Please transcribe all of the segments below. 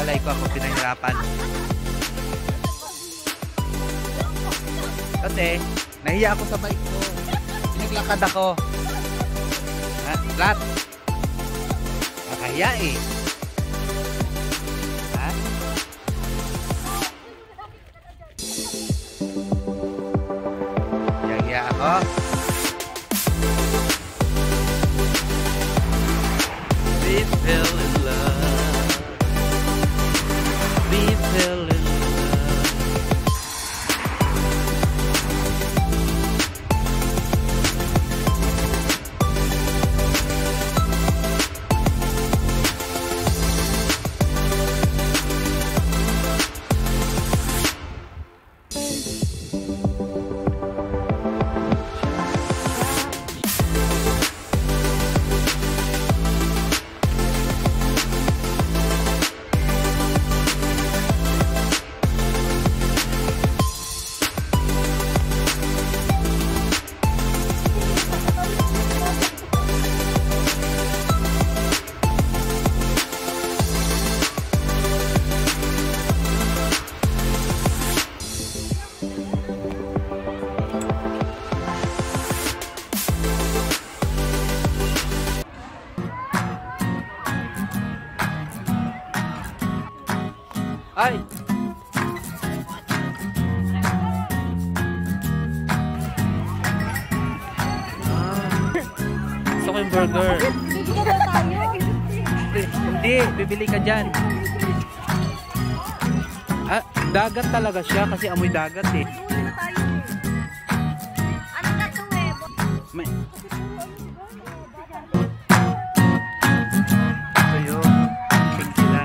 palay ko ako pinahirapan. Kasi nahiya ako sa bike ko. Naglakad ako. Ha? Flat. Nakahiya eh. Ha? Hiya ako. We fell in love. We fell in love. Ay! Gusto ko yung burger. Hindi, bibili ka dyan. Ah, dagat talaga siya kasi amoy dagat eh. Ano na ito eh? May... Ito yung pink sila.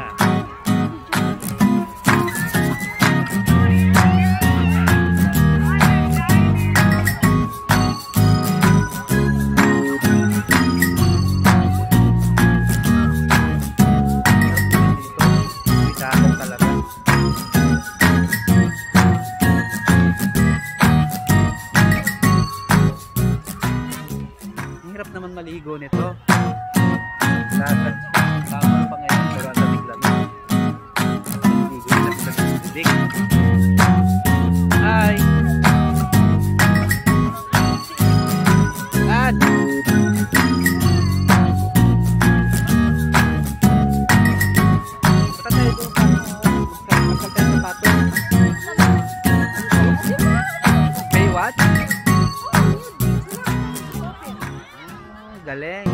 Hirap naman maligo nito. Dapat tama pa ngayon pero ang lamig lang. Maligo na sa tubig. Hi! Dad! Baka tayo doon pa. Magkakal tayo sa pato. Hey, what? Galing.